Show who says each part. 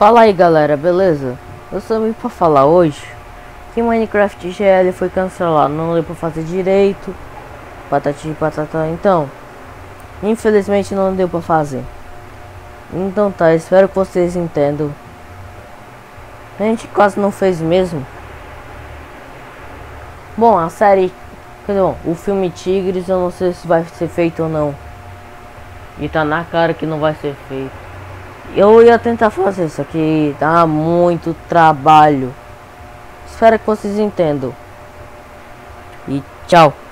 Speaker 1: Fala aí galera, beleza? Eu só vim pra falar hoje que Minecraft GL foi cancelado, não deu pra fazer direito, patati e patatá. Então, infelizmente não deu pra fazer. Então tá, espero que vocês entendam. A gente quase não fez mesmo. Bom, a série, bom, o filme Tigres eu não sei se vai ser feito ou não. E tá na cara que não vai ser feito. Eu ia tentar fazer isso aqui, dá muito trabalho. Espero que vocês entendam. E tchau.